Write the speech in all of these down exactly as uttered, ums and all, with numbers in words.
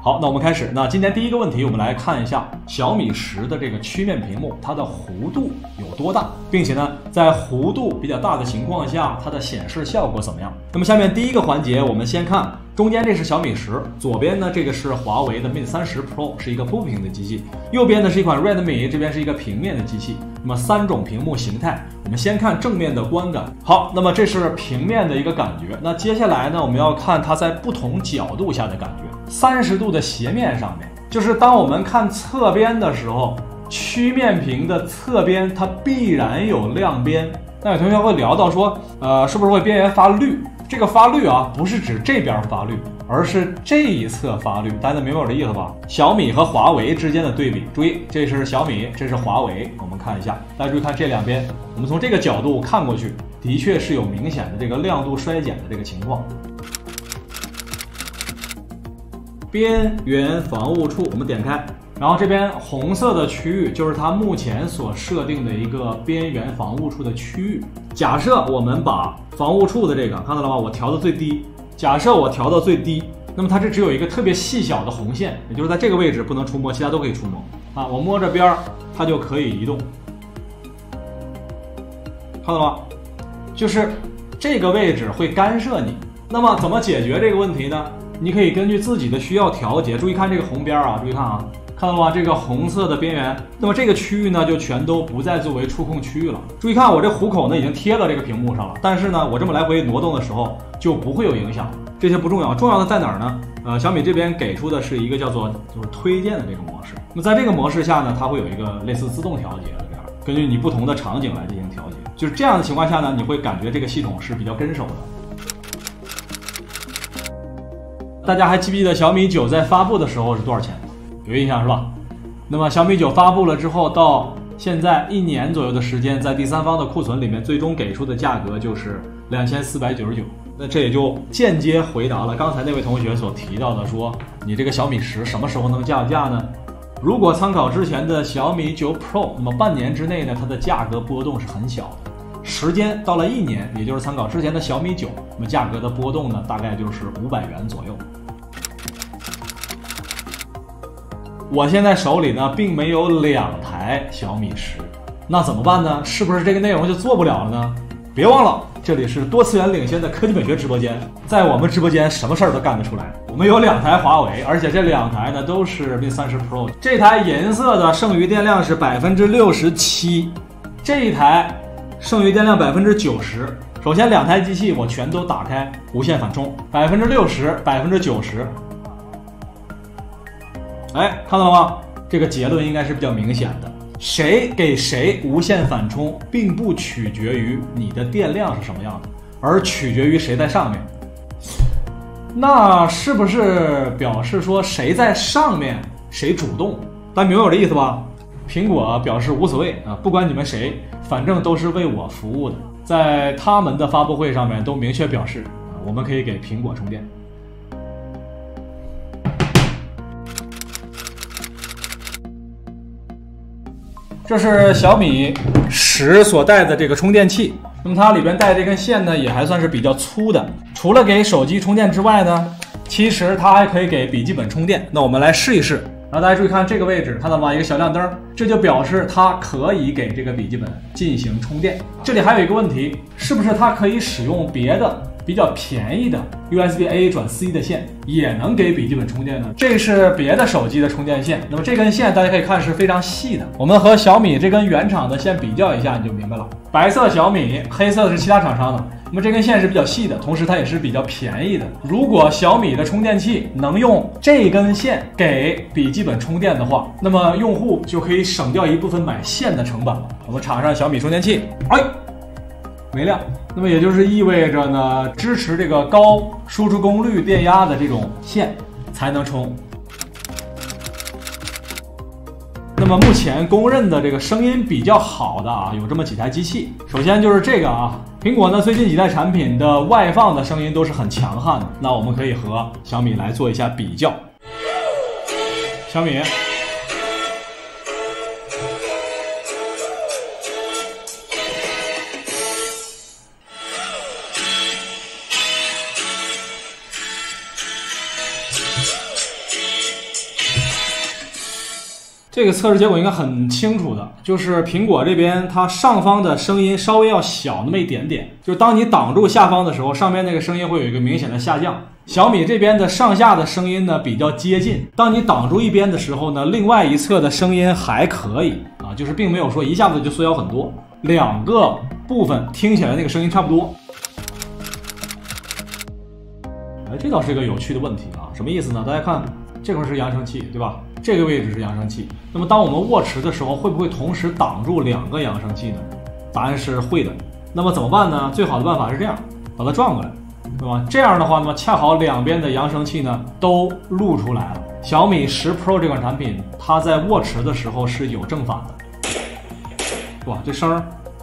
好，那我们开始。那今天第一个问题，我们来看一下小米十的这个曲面屏幕，它的弧度有多大，并且呢，在弧度比较大的情况下，它的显示效果怎么样？那么下面第一个环节，我们先看中间这是小米十，左边呢这个是华为的 Mate 三十 Pro， 是一个负屏的机器，右边呢是一款 Redmi， 这边是一个平面的机器。那么三种屏幕形态，我们先看正面的观感。好，那么这是平面的一个感觉。那接下来呢，我们要看它在不同角度下的感觉。三十度的斜面上面，就是当我们看侧边的时候，曲面屏的侧边它必然有亮边。那有同学会聊到说，呃，是不是会边缘发绿？这个发绿啊，不是指这边发绿，而是这一侧发绿。大家明白我的意思吧？小米和华为之间的对比，注意，这是小米，这是华为。我们看一下，大家注意看这两边，我们从这个角度看过去，的确是有明显的这个亮度衰减的这个情况。边缘防雾处，我们点开，然后这边红色的区域就是它目前所设定的一个边缘防雾处的区域。假设我们把防雾处的这个看到了吗？我调到最低。假设我调到最低，那么它这只有一个特别细小的红线，也就是在这个位置不能触摸，其他都可以触摸啊。我摸着边儿，它就可以移动，看到了吗？就是这个位置会干涉你。那么怎么解决这个问题呢？你可以根据自己的需要调节。注意看这个红边啊，注意看啊，看到了吗？这个红色的边缘，那么这个区域呢就全都不再作为触控区域了。注意看我这虎口呢已经贴到这个屏幕上了，但是呢我这么来回挪动的时候就不会有影响。这些不重要，重要的在哪儿呢？呃，小米这边给出的是一个叫做就是推荐的这个模式。那么在这个模式下呢，它会有一个类似自动调节的这样，根据你不同的场景来进行调节。就是这样的情况下呢，你会感觉这个系统是比较跟手的。大家还记不记得小米九在发布的时候是多少钱？有印象是吧？那么小米九发布了之后，到现在一年左右的时间，在第三方的库存里面，最终给出的价格就是两千四百九十九。那这也就间接回答了刚才那位同学所提到的说，你这个小米十什么时候能降价呢？如果参考之前的小米九 Pro， 那么半年之内呢，它的价格波动是很小的。时间到了一年，也就是参考之前的小米九，那么价格的波动呢，大概就是五百元左右。我现在手里呢，并没有两台小米十，那怎么办呢？是不是这个内容就做不了了呢？别忘了，这里是多次元领先的科技美学直播间，在我们直播间什么事儿都干得出来。我们有两台华为，而且这两台呢都是 Mate 三十 Pro， 这台银色的剩余电量是百分之六十七，这一台剩余电量百分之九十。首先两台机器我全都打开无线反充，百分之六十，百分之九十。哎，看到了吗？这个结论应该是比较明显的。谁给谁无线反充，并不取决于你的电量是什么样的，而取决于谁在上面。那是不是表示说谁在上面谁主动？大家明白我的意思吧？苹果表示无所谓啊，不管你们谁，反正都是为我服务的。在他们的发布会上面都明确表示，啊，我们可以给苹果充电。这是小米十所带的这个充电器，那么它里边带这根线呢，也还算是比较粗的。除了给手机充电之外呢，其实它还可以给笔记本充电。那我们来试一试。然后大家注意看这个位置，看到吗？一个小亮灯，这就表示它可以给这个笔记本进行充电。这里还有一个问题，是不是它可以使用别的比较便宜的 U S B A 转 C 的线，也能给笔记本充电呢？这是别的手机的充电线。那么这根线大家可以看是非常细的，我们和小米这根原厂的线比较一下，你就明白了。白色小米，黑色是其他厂商的。那么这根线是比较细的，同时它也是比较便宜的。如果小米的充电器能用这根线给笔记本充电的话，那么用户就可以省掉一部分买线的成本了。我们插上小米充电器，哎，没亮。那么也就是意味着呢，支持这个高输出功率电压的这种线才能充。那么目前公认的这个声音比较好的啊，有这么几台机器。首先就是这个啊，苹果呢最近几代产品的外放的声音都是很强悍的。那我们可以和小米来做一下比较。小米。 这个测试结果应该很清楚的，就是苹果这边它上方的声音稍微要小那么一点点，就是当你挡住下方的时候，上面那个声音会有一个明显的下降。小米这边的上下的声音呢比较接近，当你挡住一边的时候呢，另外一侧的声音还可以啊，就是并没有说一下子就缩小很多，两个部分听起来那个声音差不多。哎，这倒是一个有趣的问题啊，什么意思呢？大家看这块是扬声器，对吧？这个位置是扬声器，那么当我们握持的时候，会不会同时挡住两个扬声器呢？答案是会的。那么怎么办呢？最好的办法是这样，把它转过来，对吧？这样的话，那么恰好两边的扬声器呢都露出来了。小米十 Pro 这款产品，它在握持的时候是有正反的。哇，这声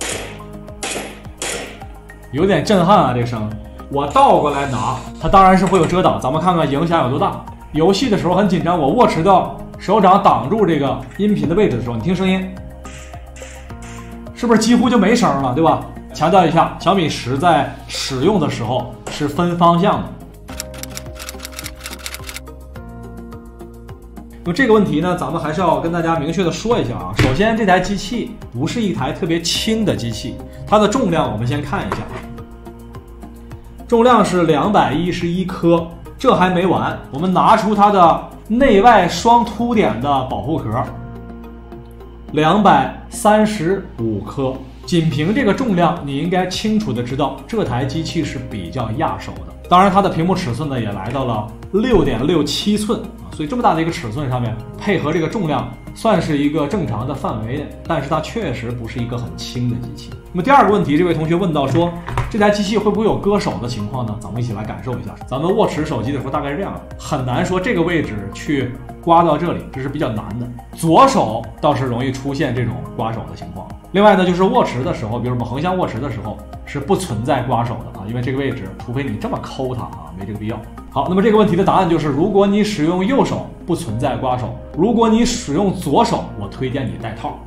有点震撼啊！这声，我倒过来拿，它当然是会有遮挡，咱们看看影响有多大。游戏的时候很紧张，我握持到手掌挡住这个音频的位置的时候，你听声音是不是几乎就没声了，对吧？强调一下，小米十在使用的时候是分方向的。那么这个问题呢，咱们还是要跟大家明确的说一下啊。首先，这台机器不是一台特别轻的机器，它的重量我们先看一下，重量是两百一十一克。这还没完，我们拿出它的内外双凸点的保护壳，两百三十五克。仅凭这个重量，你应该清楚的知道这台机器是比较压手的。当然，它的屏幕尺寸呢也来到了六点六七寸啊，所以这么大的一个尺寸上面，配合这个重量，算是一个正常的范围内。但是它确实不是一个很轻的机器。那么第二个问题，这位同学问到说，这台机器会不会有割手的情况呢？咱们一起来感受一下。咱们握持手机的时候大概是这样的，很难说这个位置去刮到这里，这是比较难的。左手倒是容易出现这种刮手的情况。另外呢，就是握持的时候，比如我们横向握持的时候是不存在刮手的啊，因为这个位置，除非你这么抠它啊，没这个必要。好，那么这个问题的答案就是，如果你使用右手，不存在刮手；如果你使用左手，我推荐你戴套。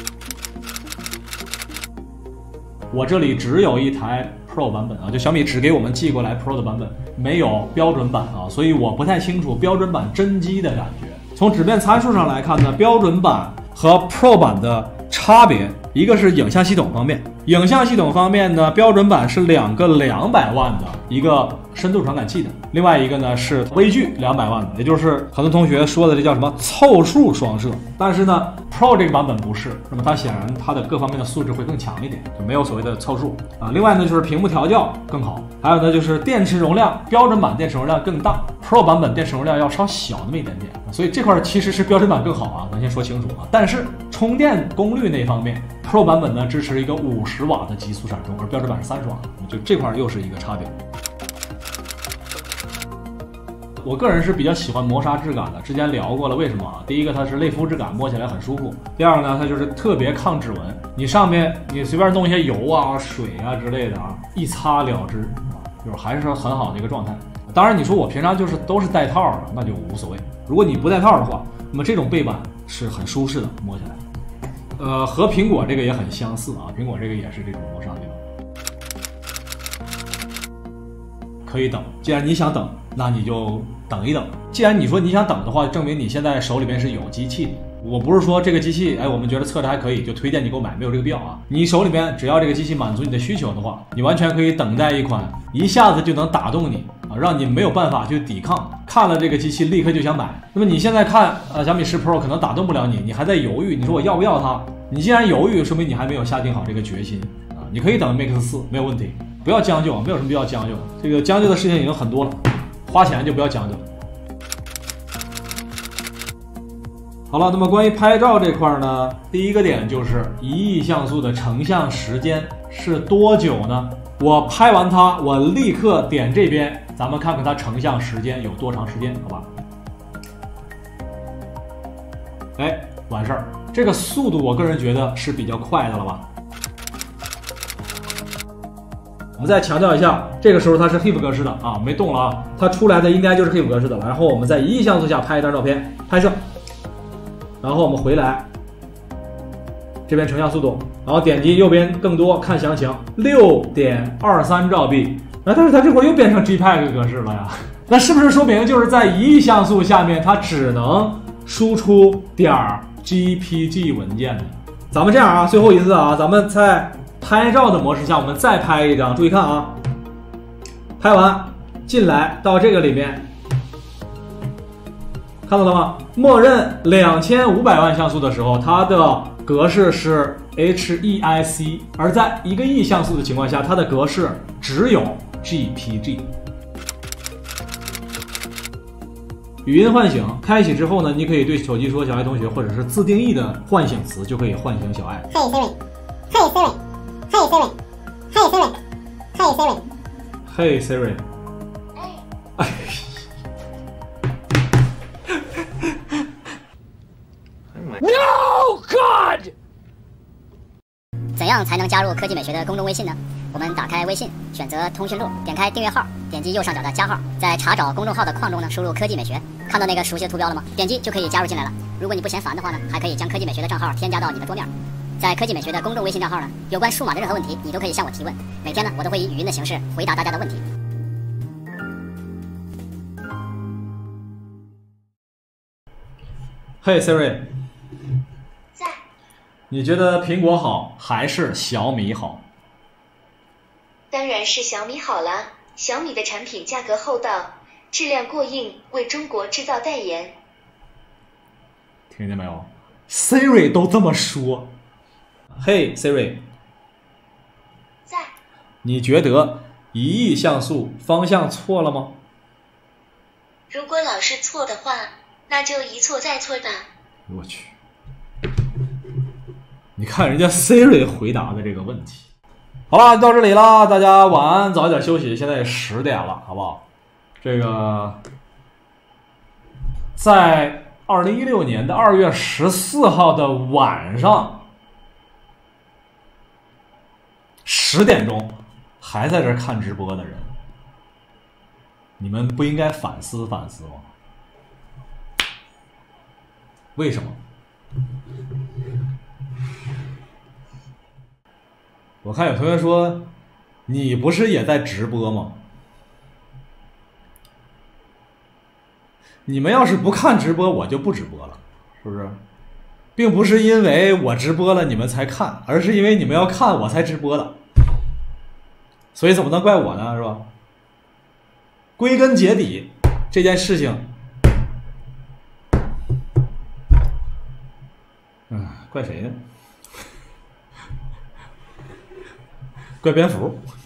我这里只有一台 Pro 版本啊，就小米只给我们寄过来 Pro 的版本，没有标准版啊，所以我不太清楚标准版真机的感觉。从纸面参数上来看呢，标准版和 Pro 版的差别，一个是影像系统方面，影像系统方面呢，标准版是两个两百万的一个深度传感器的，另外一个呢是微距两百万的，也就是很多同学说的这叫什么凑数双摄。但是呢 Pro 这个版本不是，那么它显然它的各方面的素质会更强一点，就没有所谓的凑数啊。另外呢就是屏幕调教更好，还有呢就是电池容量，标准版电池容量更大 ，Pro 版本电池容量要稍小那么一点点，所以这块其实是标准版更好啊，咱先说清楚啊。但是充电功率那方面 ，Pro 版本呢支持一个五十瓦的极速闪充，而标准版是三十瓦，就这块又是一个差别。我个人是比较喜欢磨砂质感的，之前聊过了，为什么啊？第一个它是类肤质感，摸起来很舒服；第二个呢，它就是特别抗指纹，你上面你随便弄一些油啊、水啊之类的啊，一擦了之，就是还是很好的一个状态。当然，你说我平常就是都是带套的，那就无所谓。如果你不带套的话，那么这种背板是很舒适的，摸起来。呃，和苹果这个也很相似啊，苹果这个也是这种磨砂背板。可以等，既然你想等，那你就等一等。既然你说你想等的话，证明你现在手里边是有机器的。我不是说这个机器，哎，我们觉得测着还可以，就推荐你购买，没有这个必要啊。你手里边只要这个机器满足你的需求的话，你完全可以等待一款一下子就能打动你啊，让你没有办法去抵抗，看了这个机器立刻就想买。那么你现在看呃小米十 Pro 可能打动不了你，你还在犹豫，你说我要不要它？你既然犹豫，说明你还没有下定好这个决心啊。你可以等 Mix 四没有问题，不要将就，没有什么必要将就的。这个将就的事情已经很多了，花钱就不要将就。好了，那么关于拍照这块呢，第一个点就是一亿像素的成像时间是多久呢？我拍完它，我立刻点这边，咱们看看它成像时间有多长时间，好吧？哎，完事儿，这个速度我个人觉得是比较快的了吧？我们再强调一下，这个时候它是 H E I F 格式的啊，没动了啊，它出来的应该就是 H E I F 格式的了。然后我们在一亿像素下拍一张照片，拍摄。然后我们回来，这边成像速度，然后点击右边更多看详情，六点二三兆 B， 哎，但是它这会儿又变成 J P E G 格式了呀？那是不是说明就是在一亿像素下面，它只能输出点 G P G 文件的。咱们这样啊，最后一次啊，咱们在拍照的模式下，我们再拍一张。注意看啊，拍完进来到这个里面，看到了吗？默认两千五百万像素的时候，它的格式是 H E I C， 而在一个亿像素的情况下，它的格式只有 G P G。语音唤醒开启之后呢，你可以对手机说“小爱同学”或者是自定义的唤醒词，就可以唤醒小爱。 Hey Siri, Hey Siri, Hey Siri, Hey Siri, Hey Siri, Hey Siri。哎。 No God！ 怎样才能加入科技美学的公众微信呢？我们打开微信，选择通讯录，点开订阅号，点击右上角的加号，在查找公众号的框中呢，输入科技美学，看到那个熟悉的图标了吗？点击就可以加入进来了。如果你不嫌烦的话呢，还可以将科技美学的账号添加到你的桌面。在科技美学的公众微信账号呢，有关数码的任何问题，你都可以向我提问。每天呢，我都会以语音的形式回答大家的问题。 Hey Siri， 在。 你觉得苹果好还是小米好？ 当然是小米好了，小米的产品价格厚道，质量过硬，为中国制造代言。 听见没有 ？Siri 都这么说。Hey Siri， 在。 你觉得一亿像素方向错了吗？ 如果老是错的话，那就一错再错吧。 我去，你看人家 Siri 回答的这个问题。好了，到这里了，大家晚安，早点休息。现在也十点了，好不好？这个在二零一六年的二月十四号的晚上十点钟还在这看直播的人，你们不应该反思反思吗？为什么？我看有同学说，你不是也在直播吗？你们要是不看直播，我就不直播了，是不是？并不是因为我直播了你们才看，而是因为你们要看我才直播的，所以怎么能怪我呢？是吧？归根结底，这件事情，嗯，怪谁呢？怪蝙蝠。